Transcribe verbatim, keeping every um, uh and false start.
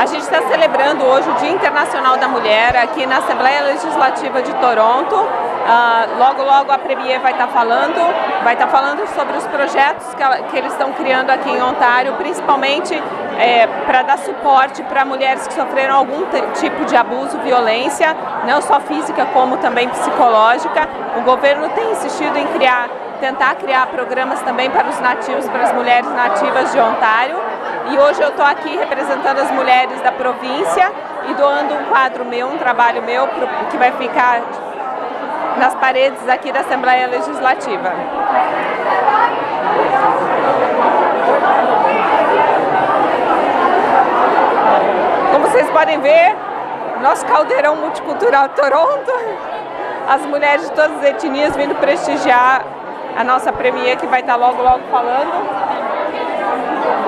A gente está celebrando hoje o Dia Internacional da Mulher aqui na Assembleia Legislativa de Toronto. Uh, logo, logo a Premier vai estar falando, vai estar falando sobre os projetos que, ela, que eles estão criando aqui em Ontário, principalmente é, para dar suporte para mulheres que sofreram algum tipo de abuso, violência, não só física como também psicológica. O governo tem insistido em criar, tentar criar programas também para os nativos, para as mulheres nativas de Ontário. E hoje eu estou aqui representando as mulheres da província e doando um quadro meu, um trabalho meu, que vai ficar nas paredes aqui da Assembleia Legislativa. Como vocês podem ver, nosso caldeirão multicultural Toronto, as mulheres de todas as etnias vindo prestigiar a nossa Premier, que vai estar logo, logo falando.